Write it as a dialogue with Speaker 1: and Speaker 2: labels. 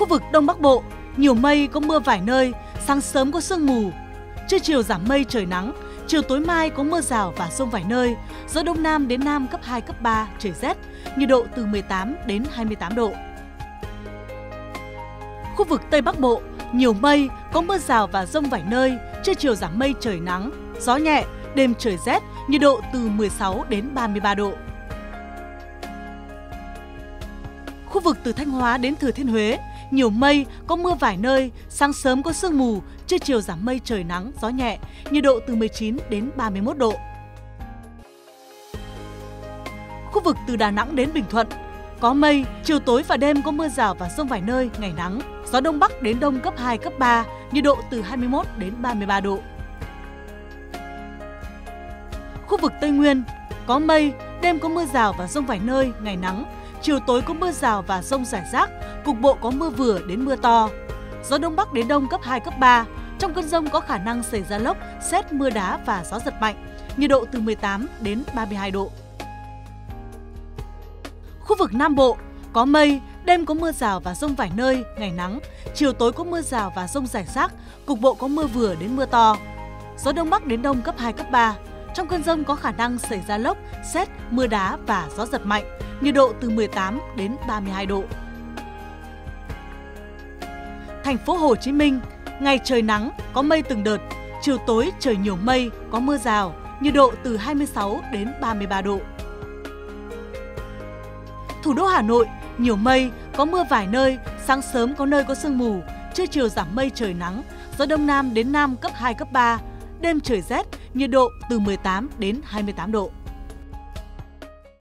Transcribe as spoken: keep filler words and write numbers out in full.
Speaker 1: Khu vực Đông Bắc Bộ, nhiều mây, có mưa vài nơi, sáng sớm có sương mù. Trưa chiều giảm mây trời nắng, chiều tối mai có mưa rào và dông vài nơi, gió Đông Nam đến Nam cấp hai, cấp ba, trời rét, nhiệt độ từ mười tám đến hai mươi tám độ. Khu vực Tây Bắc Bộ, nhiều mây, có mưa rào và dông vài nơi, trưa chiều giảm mây trời nắng, gió nhẹ, đêm trời rét, nhiệt độ từ mười sáu đến ba mươi ba độ. Khu vực từ Thanh Hóa đến Thừa Thiên Huế, nhiều mây, có mưa vài nơi, sáng sớm có sương mù, trưa chiều giảm mây trời nắng, gió nhẹ, nhiệt độ từ mười chín đến ba mươi mốt độ. Khu vực từ Đà Nẵng đến Bình Thuận, có mây, chiều tối và đêm có mưa rào và dông vài nơi, ngày nắng, gió Đông Bắc đến Đông cấp hai, cấp ba, nhiệt độ từ hai mươi mốt đến ba mươi ba độ. Khu vực Tây Nguyên, có mây, đêm có mưa rào và dông vài nơi, ngày nắng, chiều tối có mưa rào và dông rải rác, cục bộ có mưa vừa đến mưa to. Gió Đông Bắc đến Đông cấp hai, cấp ba, trong cơn dông có khả năng xảy ra lốc, sét, mưa đá và gió giật mạnh, nhiệt độ từ mười tám đến ba mươi hai độ. Khu vực Nam Bộ, có mây, đêm có mưa rào và dông vài nơi, ngày nắng, chiều tối có mưa rào và dông rải rác, cục bộ có mưa vừa đến mưa to. Gió Đông Bắc đến Đông cấp hai, cấp ba, trong cơn dông có khả năng xảy ra lốc, sét, mưa đá và gió giật mạnh, nhiệt độ từ mười tám đến ba mươi hai độ. Thành phố Hồ Chí Minh, ngày trời nắng, có mây từng đợt, chiều tối trời nhiều mây, có mưa rào, nhiệt độ từ hai mươi sáu đến ba mươi ba độ. Thủ đô Hà Nội, nhiều mây, có mưa vài nơi, sáng sớm có nơi có sương mù, trưa chiều giảm mây trời nắng, gió Đông Nam đến Nam cấp hai, cấp ba, đêm trời rét, nhiệt độ từ mười tám đến hai mươi tám độ.